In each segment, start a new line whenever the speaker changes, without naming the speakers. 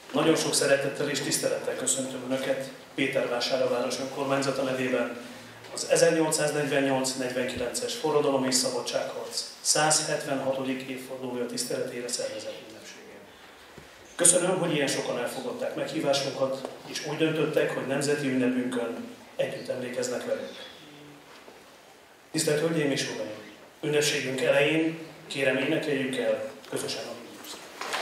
Nagyon sok szeretettel és tisztelettel köszöntöm Önöket Pétervásárhelyi önkormányzata nevében az 1848-49-es forradalom és szabadságharc 176. évfordulója tiszteletére szervezett ünnepségén. Köszönöm, hogy ilyen sokan elfogadták meghívásunkat, és úgy döntöttek, hogy nemzeti ünnepünkön együtt emlékeznek velünk. Tisztelt Hölgyeim és Uraim! Ünnepségünk elején kérem énekeljük el közösen a himnuszt.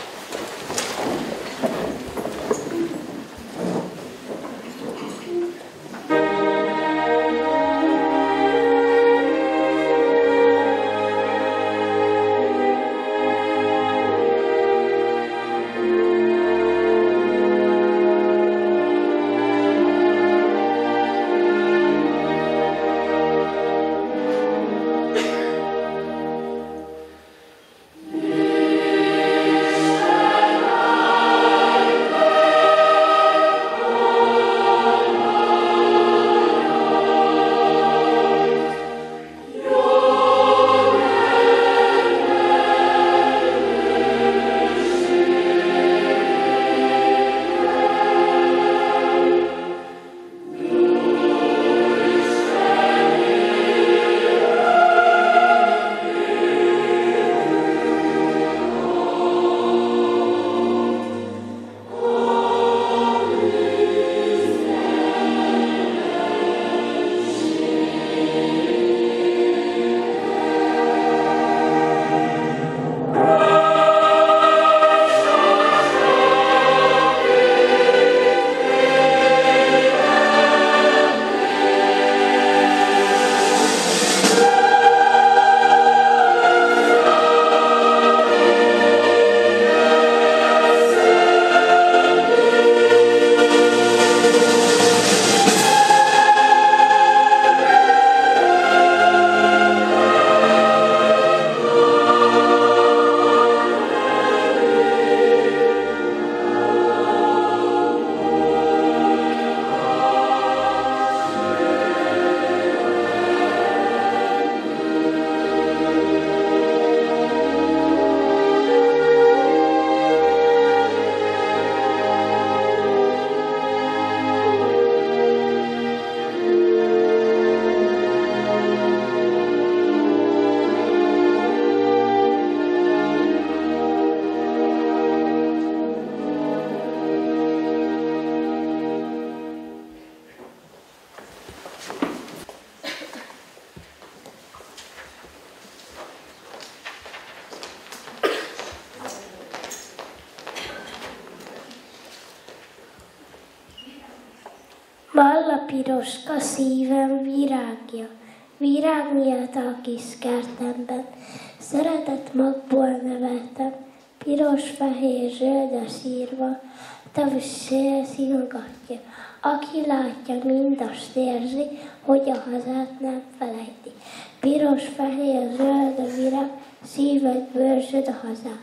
Balla piroska szívem virágja, virág miatt a kis kertemben. Szeretett magból neveltem, piros, fehér, zöld a sírva, tavus szél simogatja. Aki látja, mind azt érzi, hogy a hazát nem felejti. Piros, fehér, zöld a virág, szíved bőrsöd a hazát.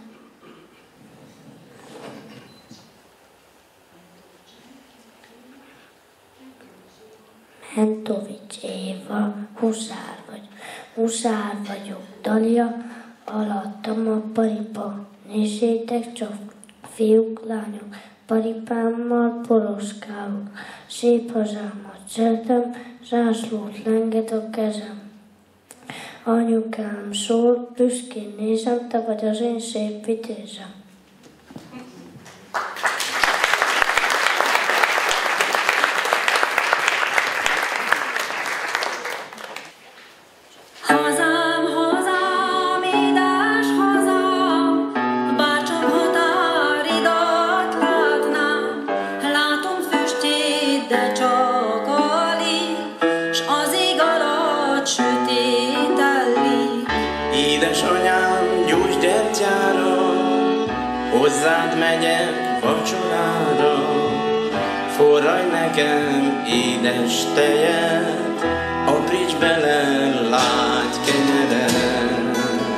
Mentovics Éva, huszár vagyok, Dalia, alattam a paripa. Nézzétek csak, fiúk, lányok, paripámmal poroszkálok. Szép hazámat szeretem, zászlót lenget a kezem. Anyukám szól, büszkén nézem, te vagy az én szép vitézem.
Hozzád megyek vacsorára, forraj nekem édes tejet, apríts bele lágy kenyeret.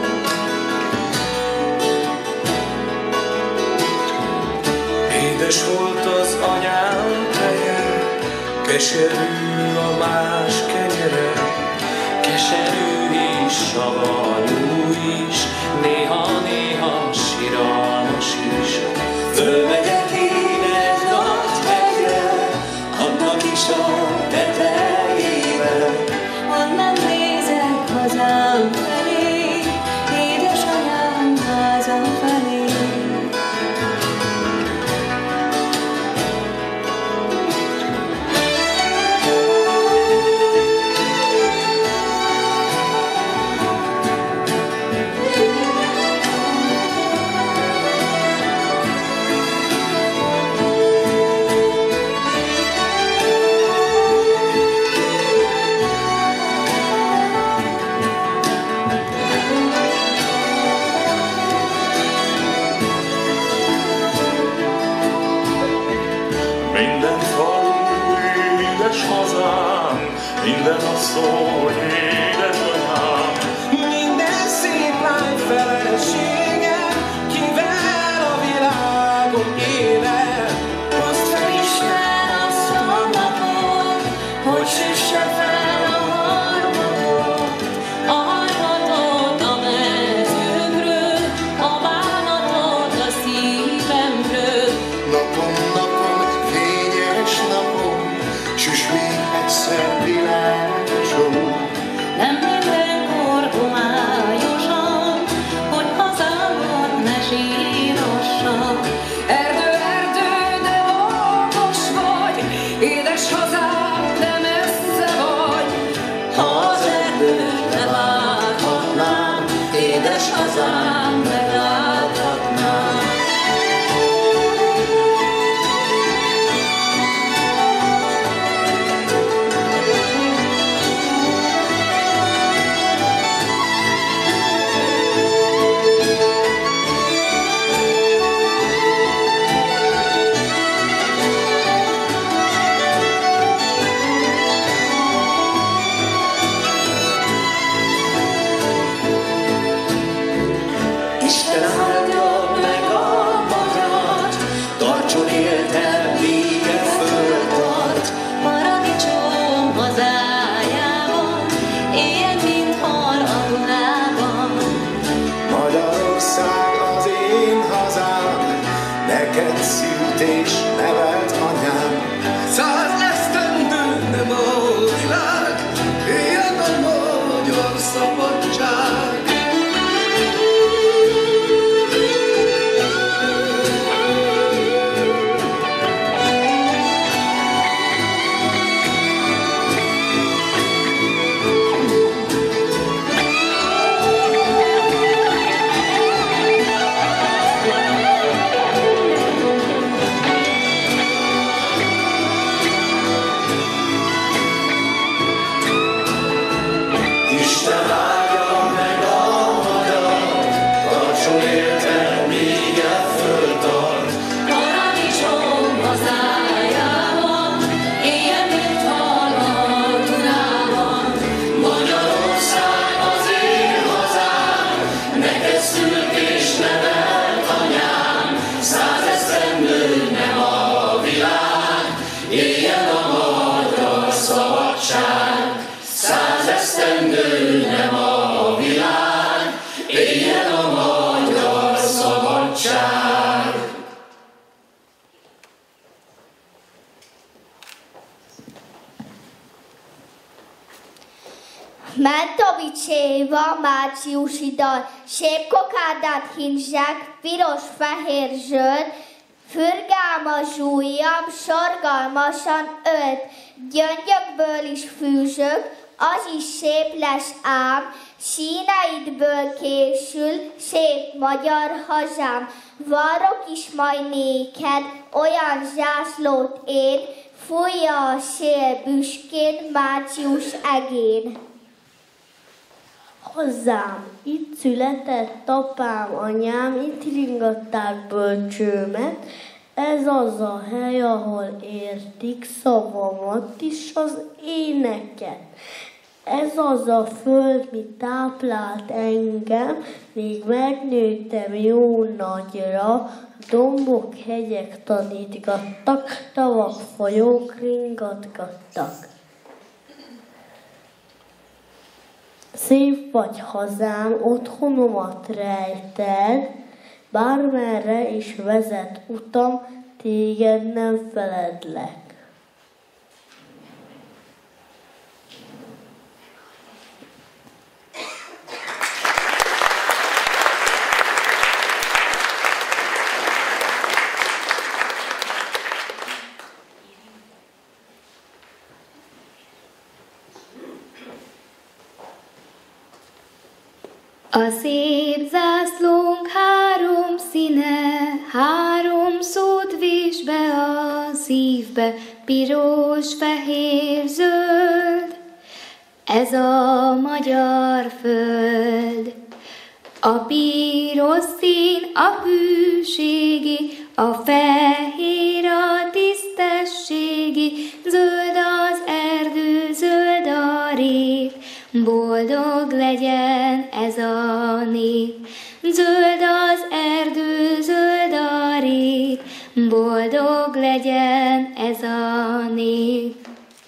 Édes volt az anyám teje, keserű a más kenyere, keserű is, savanyú is, néha-néha siralmas is. Fölmegyek én minden azt szól, hogy édesanyám. Minden szép lány felesége, kivel a világon élet. Azt felismer azt a napot, hogy süsse fel a harmatot. A harmatot a mezőkről, a bánatot a szívemről. Napon, napon, fényes napon, süss még egyszer világosó. Nem mindenkor homályosan, hogy hazámat ne sírassak. Erdő, erdő, de okos vagy, édes hazám, de messze vagy. Ha az erdőt ne láthatnám, édes hazám, megláthatnám. Isten áldja meg a magát, tartson éltem, míg a föld tart. Paradicsom hazájában, éljen, mint hal a Dunában. Magyarország az én hazám, neked szült és nevelt anyám. 100 esztendő nem a világ, éljen a magyar szabadság. Isten áldja meg a magyar, tartson éltem, míg a föld tart. Paradicsom hazájában, éljen, mint hal a Dunában. Magyarország az én hazám, neked szült és nevelt anyám. 100 esztendő nem a világ, éljen a magyar szabadság. 100 esztendő nem a világ, éljen a magyar szabadság.
Mentovics Éva, márciusi dal, szép kokádát hímzsák, piros, fehér, zöld, fürgálmas ujjam, sorgalmasan ölt, gyöngyökből is fűzsök, az is szép lesz ám, színeidből készül, szép magyar hazám. Varrok is majd néked, olyan zászlót én, fújja a szél büskén, március egén.
Hozzám, itt született apám, anyám, itt ringatták bölcsőmet. Ez az a hely, ahol értik szavamat is, az éneket. Ez az a föld, mi táplált engem, míg megnőttem jó nagyra. Dombok, hegyek tanítgattak, tavak, folyók ringatgattak. Szép vagy hazám, otthonomat rejted, bármerre is vezet utam, téged nem feledlek.
A szép zászlónk három színe, három szót vés be a szívbe, piros, fehér, zöld. Ez a magyar föld. A piros szín a hűségi, a fehér a tisztességi, zöld az erdő, zöld a boldog legyen ez a nép.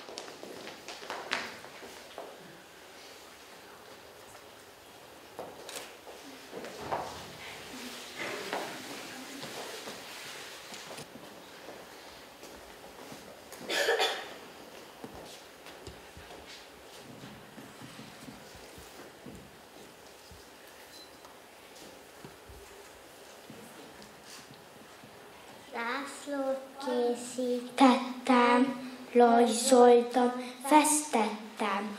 Zászlót készítettem, rajzoltam, fesztettem.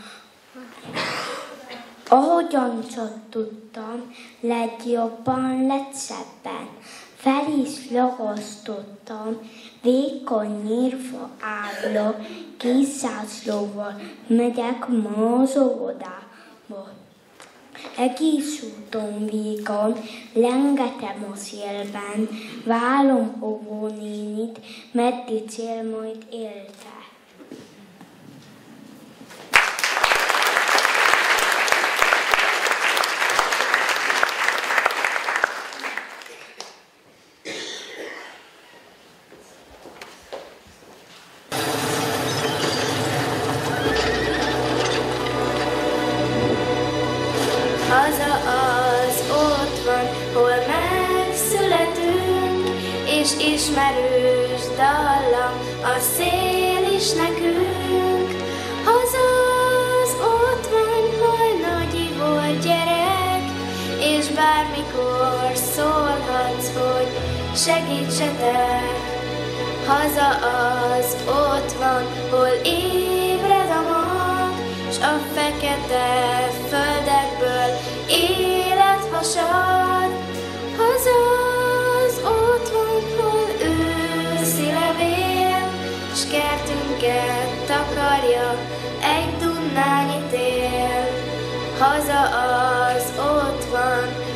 Ahogyan csak tudtam, lett jobban, lett szebben. Fel is ragasztottam, vékony nyírfa ábla, kis zászlóval megyek ma az óvodába. Egész úton vígan, lengetem a szélben, vállom óvónénit, meddig cél majd élte. Haza az otthon, hol megszületünk, és ismerős dallam a szél is nekünk. Haza az otthon, hol nagyi volt gyerek, és bármikor szólhatsz, hogy segítsetek. Haza az otthon, hol ébred a mag, s a fekete földekből élet hasad. Haza az otthon, hol őszi levél, s kertünket takarja egy dunnányi tél. Haza az otthon,